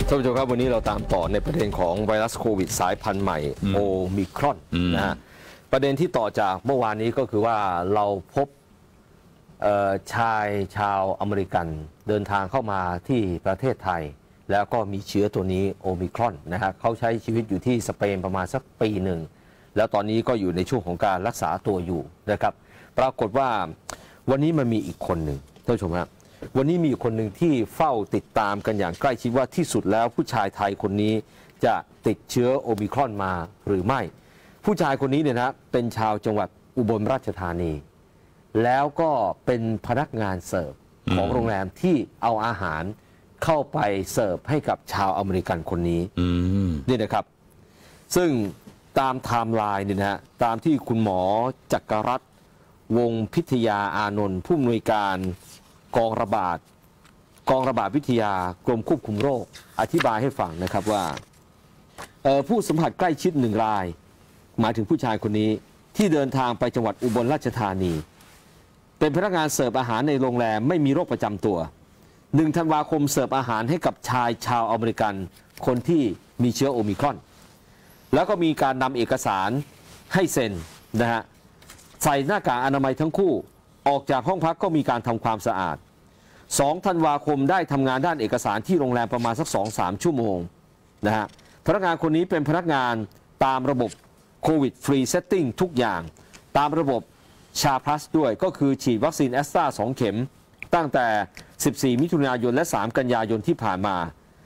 ท่านผู้ชมครับวันนี้เราตามต่อในประเด็นของไวรัสโควิดสายพันธุ์ใหม่โอมิครอนนะฮะประเด็นที่ต่อจากเมื่อวานนี้ก็คือว่าเราพบชายชาวอเมริกันเดินทางเข้ามาที่ประเทศไทยแล้วก็มีเชื้อตัวนี้โอมิครอนนะฮะเขาใช้ชีวิตอยู่ที่สเปนประมาณสักปีหนึ่งแล้วตอนนี้ก็อยู่ในช่วงของการรักษาตัวอยู่นะครับปรากฏว่าวันนี้มันมีอีกคนหนึ่งท่านผู้ชมครับวันนี้มีคนหนึ่งที่เฝ้าติดตามกันอย่างใกล้ชิดว่าที่สุดแล้วผู้ชายไทยคนนี้จะติดเชื้อโอมิครอนมาหรือไม่ผู้ชายคนนี้เนี่ยนะเป็นชาวจังหวัดอุบลราชธานีแล้วก็เป็นพนักงานเสิร์ฟของโรงแรมที่เอาอาหารเข้าไปเสิร์ฟให้กับชาวอเมริกันคนนี้นี่นะครับซึ่งตามไทม์ไลน์เนี่ยนะตามที่คุณหมอจักรรัตน์วงศ์พิทยาอานนท์ผู้อำนวยการกองระบาดวิทยากรมควบคุมโรคอธิบายให้ฟังนะครับว่าผู้สัมผัสใกล้ชิด1 รายหมายถึงผู้ชายคนนี้ที่เดินทางไปจังหวัดอุบลราชธานีเป็นพนักงานเสิร์ฟอาหารในโรงแรมไม่มีโรคประจำตัว1 ธันวาคมเสิร์ฟอาหารให้กับชายชาวอเมริกันคนที่มีเชื้อโอมิครอนแล้วก็มีการนำเอกสารให้เซ็นนะฮะใส่หน้ากากอนามัยทั้งคู่ออกจากห้องพักก็มีการทำความสะอาด2 ธันวาคมได้ทำงานด้านเอกสารที่โรงแรมประมาณสัก 2-3 ชั่วโมงนะฮะพนักงานคนนี้เป็นพนักงานตามระบบโควิดฟรีเซตติ้งทุกอย่างตามระบบชาพลัสด้วยก็คือฉีดวัคซีนแอสตรา2 เข็มตั้งแต่ 14 มิถุนายนและ 3 กันยายนที่ผ่านมา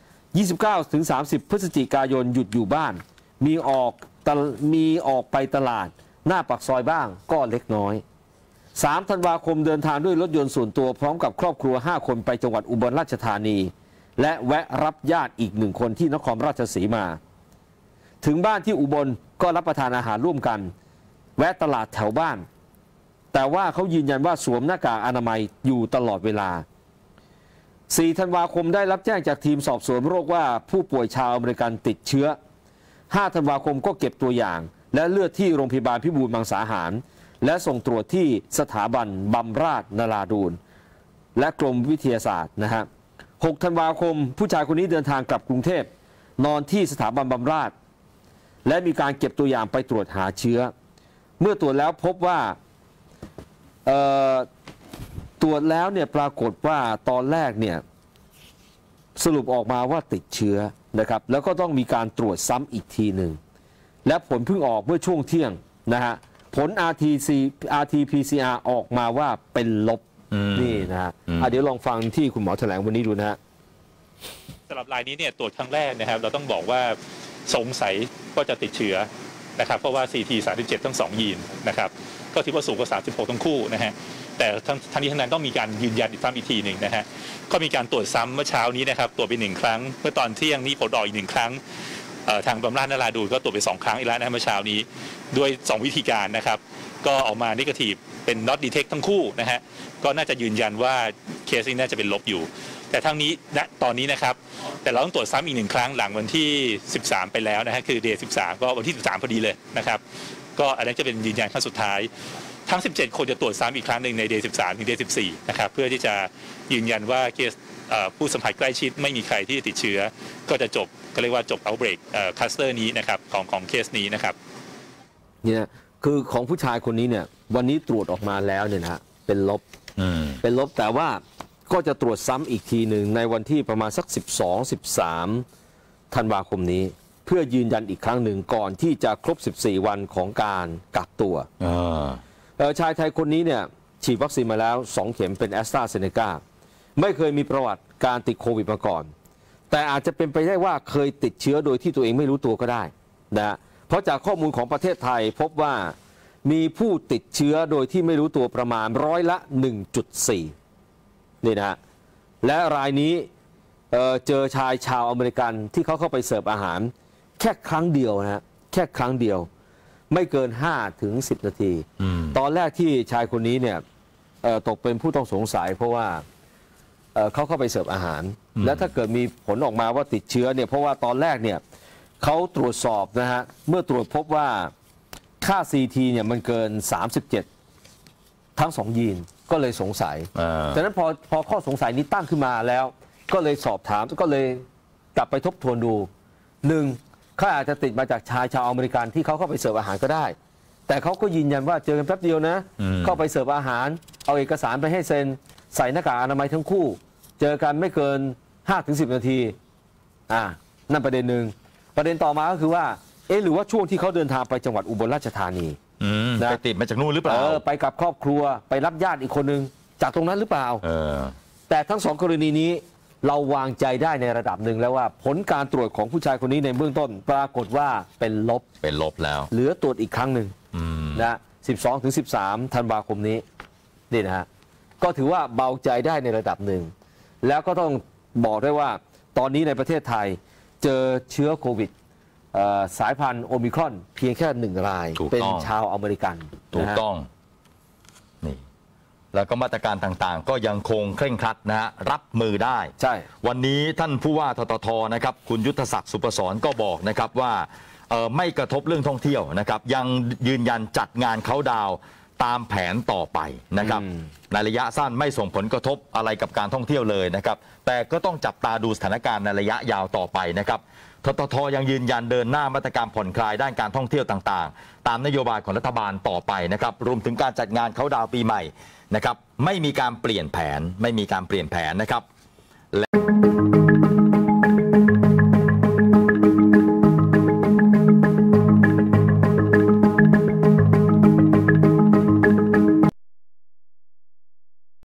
29-30 พฤศจิกายนหยุดอยู่บ้านมีออกไปตลาดหน้าปากซอยบ้างก็เล็กน้อย3 ธันวาคมเดินทางด้วยรถยนต์ส่วนตัวพร้อมกับครอบครัว5 คนไปจังหวัดอุบลราชธานีและแวะรับญาติอีก1 คนที่นครราชสีมาถึงบ้านที่อุบลก็รับประทานอาหารร่วมกันแวะตลาดแถวบ้านแต่ว่าเขายืนยันว่าสวมหน้ากากอนามัยอยู่ตลอดเวลา4 ธันวาคมได้รับแจ้งจากทีมสอบสวนโรคว่าผู้ป่วยชาวอเมริกันติดเชื้อ5 ธันวาคมก็เก็บตัวอย่างและเลือดที่โรงพยาบาลพิบูลมังสาหารและส่งตรวจที่สถาบันบำราศนราดูรและกรมวิทยาศาสตร์นะฮะ6 ธันวาคมผู้ชายคนนี้เดินทางกลับกรุงเทพนอนที่สถาบันบำราศและมีการเก็บตัวอย่างไปตรวจหาเชื้อเมื่อตรวจแล้วพบว่าตรวจแล้วเนี่ยปรากฏว่าตอนแรกเนี่ยสรุปออกมาว่าติดเชื้อนะครับแล้วก็ต้องมีการตรวจซ้ำอีกทีหนึ่งและผลเพิ่งออกเมื่อช่วงเที่ยงนะฮะผล RT-PCR ออกมาว่าเป็นลบนี่นะฮะเดี๋ยวลองฟังที่คุณหมอแถลงวันนี้ดูนะฮะสำหรับรายนี้เนี่ยตรวจครั้งแรกนะครับเราต้องบอกว่าสงสัยก็จะติดเชื้อนะครับเพราะว่า CT37 ทั้ง2 ยีนนะครับก็ถือว่าสูงกว่า36ทั้งคู่นะฮะแต่ทั้งนี้ทั้งนั้นต้องมีการยืนยันซ้ำอีกทีหนึ่งนะฮะก็มีการตรวจซ้ำเมื่อเช้านี้นะครับตรวจไป1 ครั้งเมื่อตอนเที่ยงนี้ผลออกอีก1 ครั้งทางบำราศนราดูรก็ตรวจไป2 ครั้งอีกแล้วนะเมื่อเช้านี้ด้วย2 วิธีการนะครับก็ออกมานิเกทีฟเป็น not detect ทั้งคู่นะฮะก็น่าจะยืนยันว่าเคสนี้น่าจะเป็นลบอยู่แต่ทั้งนี้ณตอนนี้นะครับแต่เราต้องตรวจซ้ำอีก1 ครั้งหลังวันที่13ไปแล้วนะฮะคือเดย์13ก็วันที่13พอดีเลยนะครับก็อันนี้จะเป็นยืนยันครั้งสุดท้ายทั้ง17 คนจะตรวจซ้ำอีกครั้งหนึ่งในเดย์13ถึงเดย์14นะครับเพื่อที่จะยืนยันว่าเคสผู้สัมผัสใกล้ชิดไม่มีใครที่ติดเชื้อก็จะจบก็เรียกว่าจบ outbreak cluster นี้นะครับของเคสนี้นะครับเนี่ยคือของผู้ชายคนนี้เนี่ยวันนี้ตรวจออกมาแล้วเนี่ยนะเป็นลบแต่ว่าก็จะตรวจซ้ำอีกทีหนึ่งในวันที่ประมาณสัก12-13 ธันวาคมนี้เพื่อยืนยันอีกครั้งหนึ่งก่อนที่จะครบ14 วันของการกักตัวชายไทยคนนี้เนี่ยฉีดวัคซีนมาแล้ว2 เข็มเป็นแอสตราเซเนกาไม่เคยมีประวัติการติดโควิดมาก่อนแต่อาจจะเป็นไปได้ว่าเคยติดเชื้อโดยที่ตัวเองไม่รู้ตัวก็ได้นะเพราะจากข้อมูลของประเทศไทยพบว่ามีผู้ติดเชื้อโดยที่ไม่รู้ตัวประมาณ100% นี่นะและรายนี้เจอชายชาวอเมริกันที่เขาเข้าไปเสิร์ฟอาหารแค่ครั้งเดียวนะแค่ครั้งเดียวไม่เกิน5-10 นาทีตอนแรกที่ชายคนนี้เนี่ยตกเป็นผู้ต้องสงสัยเพราะว่าเขาเข้าไปเสิร์ฟอาหารและถ้าเกิดมีผลออกมาว่าติดเชื้อเนี่ยเพราะว่าตอนแรกเนี่ยเขาตรวจสอบนะฮะเมื่อตรวจพบว่าค่า CT เนี่ยมันเกิน37ทั้ง2 ยีนก็เลยสงสัยดังนั้นพอข้อสงสัยนี้ตั้งขึ้นมาแล้วก็เลยสอบถามก็เลยกลับไปทบทวนดูหนึ่งเขาอาจจะติดมาจากชายชาวอเมริกันที่เขาเข้าไปเสิร์ฟอาหารก็ได้แต่เขาก็ยืนยันว่าเจอกันแป๊บเดียวนะเข้าไปเสิร์ฟอาหารเอาเอกสารไปให้เซ็นใส่หน้ากากอนามัยทั้งคู่เจอกันไม่เกิน 5-10 นาทีนั่นประเด็นหนึ่งประเด็นต่อมาก็คือว่าหรือว่าช่วงที่เขาเดินทางไปจังหวัดอุบลราชธานีไปติดมาจากนู่นหรือเปล่าไปกับครอบครัวไปรับญาติอีกคนนึงจากตรงนั้นหรือเปล่าแต่ทั้งสองกรณีนี้เราวางใจได้ในระดับหนึ่งแล้วว่าผลการตรวจของผู้ชายคนนี้ในเบื้องต้นปรากฏว่าเป็นลบแล้วเหลือตรวจอีกครั้งหนึ่งนะ12-13 ธันวาคมนี้นี่นะฮะก็ถือว่าเบาใจได้ในระดับหนึ่งแล้วก็ต้องบอกได้ว่าตอนนี้ในประเทศไทยเจอเชื้อโควิดสายพันธุ์โอมิครอนเพียงแค่1 รายเป็นชาวอเมริกันถูกต้องนี่แล้วก็มาตรการต่างๆก็ยังคงเคร่งครัดนะฮะรับมือได้ใช่วันนี้ท่านผู้ว่าทททนะครับคุณยุทธศักดิ์สุปสรก็บอกนะครับว่าไม่กระทบเรื่องท่องเที่ยวนะครับยังยืนยันจัดงานเขาดาวตามแผนต่อไปนะครับในระยะสั้นไม่ส่งผลกระทบอะไรกับการท่องเที่ยวเลยนะครับแต่ก็ต้องจับตาดูสถานการณ์ในระยะยาวต่อไปนะครับทททยังยืนยันเดินหน้ามาตรการผ่อนคลายด้านการท่องเที่ยวต่างๆตามนโยบายของรัฐบาลต่อไปนะครับรวมถึงการจัดงานเขาดาวปีใหม่นะครับไม่มีการเปลี่ยนแผนนะครับ